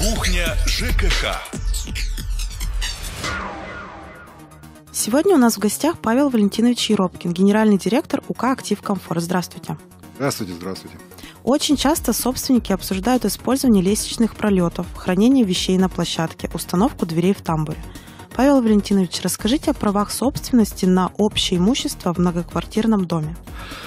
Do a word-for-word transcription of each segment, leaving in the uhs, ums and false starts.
Кухня ЖКХ. Сегодня у нас в гостях Павел Валентинович Еропкин, генеральный директор УК «Актив Комфорт». Здравствуйте. Здравствуйте, здравствуйте. Очень часто собственники обсуждают использование лестничных пролетов, хранение вещей на площадке, установку дверей в тамбуре. Павел Валентинович, расскажите о правах собственности на общее имущество в многоквартирном доме.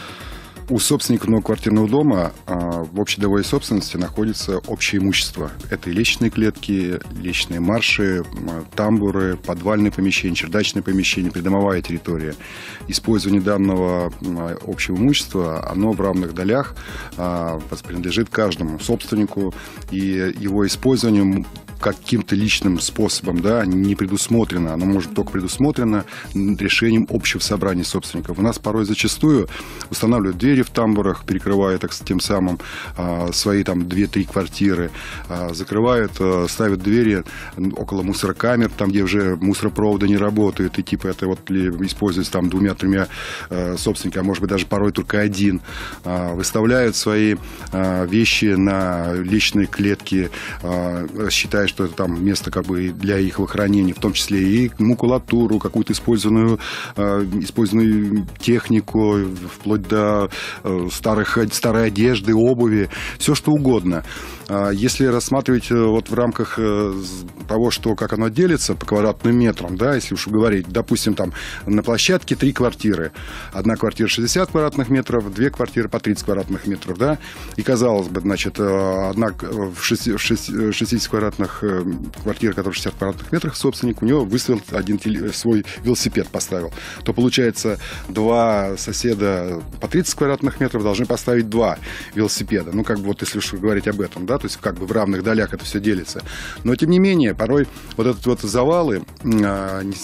У собственника многоквартирного дома а, в общедомовой собственности находится общее имущество. Это и лестничные клетки, лестничные марши, тамбуры, подвальные помещения, чердачные помещения, придомовая территория. Использование данного а, общего имущества, оно в равных долях а, принадлежит каждому собственнику, и его использование каким-то личным способом, да, не предусмотрено. Оно может только предусмотрено решением общего собрания собственников. У нас порой зачастую устанавливают двери в тамбурах, перекрывая так, тем самым а, свои там две-три квартиры, а, закрывают, а, ставят двери около мусорокамер, там, где уже мусоропроводы не работают, и типа это вот используется там двумя-тремя а, собственниками, а может быть даже порой только один, а, выставляют свои а, вещи на личные клетки, а, считая, что это там место как бы для их хранения, в том числе и макулатуру, какую-то использованную, э, использованную технику, вплоть до э, старых, старой одежды, обуви, все что угодно. А если рассматривать вот в рамках э, того, что как оно делится по квадратным метрам, да, если уж говорить, допустим, там на площадке три квартиры, одна квартира шестьдесят квадратных метров, две квартиры по тридцать квадратных метров, да, и казалось бы, значит, одна в шестидесяти квадратных квартира, которая шестьдесят квадратных метров, собственник у него выставил один свой велосипед, поставил, то получается два соседа по тридцать квадратных метров должны поставить два велосипеда. Ну, как бы вот если уж говорить об этом, да, то есть как бы в равных долях это все делится. Но, тем не менее, порой вот этот вот завалы а, не...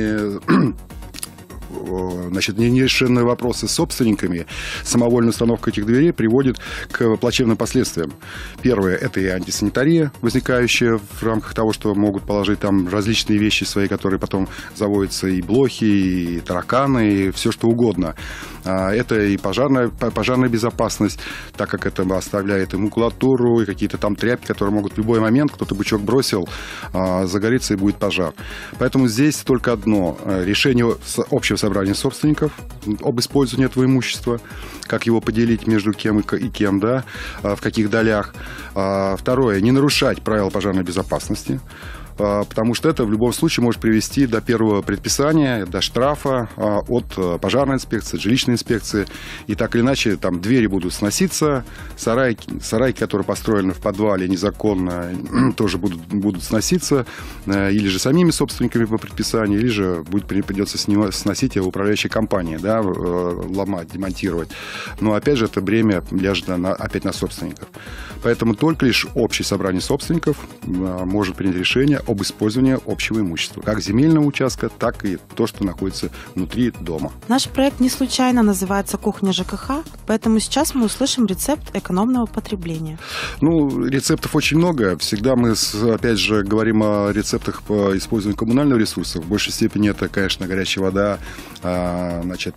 не Значит, нерешенные вопросы с собственниками, самовольная установка этих дверей приводит к плачевным последствиям. Первое – это и антисанитария, возникающая в рамках того, что могут положить там различные вещи свои, которые потом заводятся, и блохи, и тараканы, и все что угодно. Это и пожарная, пожарная безопасность, так как это оставляет и макулатуру, и какие-то там тряпки, которые могут в любой момент, кто-то бычок бросил, загорится и будет пожар. Поэтому здесь только одно – решение общего собрания собственников об использовании этого имущества, как его поделить между кем и кем, да, в каких долях. Второе – не нарушать правила пожарной безопасности, потому что это в любом случае может привести до первого предписания, до штрафа от пожарной инспекции, жилищной инспекции. И так или иначе там двери будут сноситься, сарайки, сарайки, которые построены в подвале незаконно, тоже будут, будут сноситься, или же самими собственниками по предписанию, или же будет, придется сносить его управляющей компании, да, ломать, демонтировать. Но опять же это бремя ляжет на, опять на собственников. Поэтому только лишь общее собрание собственников может принять решение об использовании общего имущества, как земельного участка, так и то, что находится внутри дома. Наш проект не случайно называется «Кухня ЖКХ», поэтому сейчас мы услышим рецепт экономного потребления. Ну, рецептов очень много. Всегда мы, опять же, говорим о рецептах по использованию коммунального ресурса. В большей степени это, конечно, горячая вода, значит,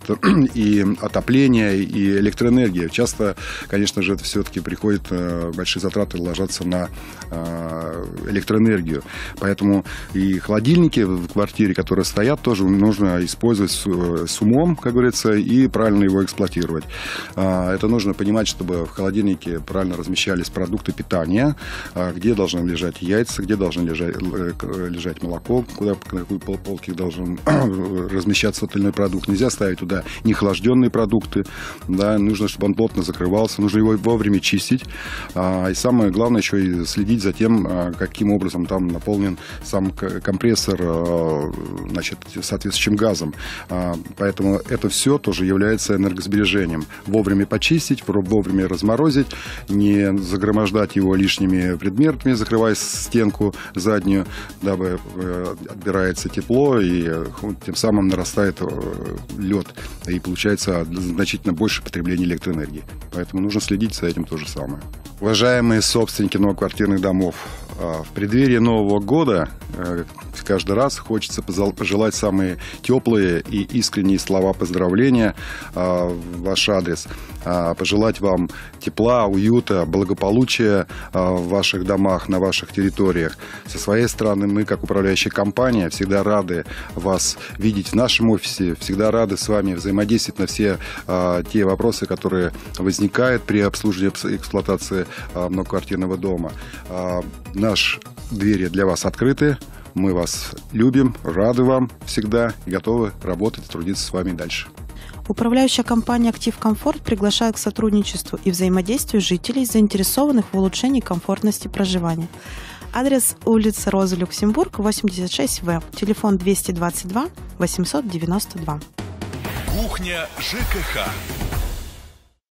и отопление, и электроэнергия. Часто, конечно же, это все-таки приходит, большие затраты ложатся на электроэнергию. Поэтому и холодильники в квартире, которые стоят, тоже нужно использовать с умом, как говорится, и правильно его эксплуатировать. Это нужно понимать, чтобы в холодильнике правильно размещались продукты питания, где должны лежать яйца, где должны лежать, лежать молоко, куда, на какой полке должен размещаться тот или иной продукт. Нельзя ставить туда неохлажденные продукты, да, нужно, чтобы он плотно закрывался, нужно его вовремя чистить. И самое главное еще и следить за тем, каким образом там наполнен сам компрессор, значит, соответствующим газом. Поэтому это все тоже является энергосбережением. Вовремя почистить, вовремя разморозить, не загромождать его лишними предметами, закрывая стенку заднюю, дабы отбирается тепло, и тем самым нарастает лед, и получается значительно больше потребления электроэнергии. Поэтому нужно следить за этим то же самое. Уважаемые собственники многоквартирных домов, в преддверии Нового года каждый раз хочется пожелать самые теплые и искренние слова поздравления в ваш адрес. Пожелать вам тепла, уюта, благополучия в ваших домах, на ваших территориях. Со своей стороны, мы, как управляющая компания, всегда рады вас видеть в нашем офисе, всегда рады с вами взаимодействовать на все те вопросы, которые возникают при обслуживании и эксплуатации многоквартирного дома. Наши двери для вас открыты. Мы вас любим, рады вам всегда и готовы работать и трудиться с вами дальше. Управляющая компания «Актив Комфорт» приглашает к сотрудничеству и взаимодействию жителей, заинтересованных в улучшении комфортности проживания. Адрес: улица Розы Люксембург, восемьдесят шесть В, телефон двести двадцать два восемьсот девяносто два. Кухня ЖКХ.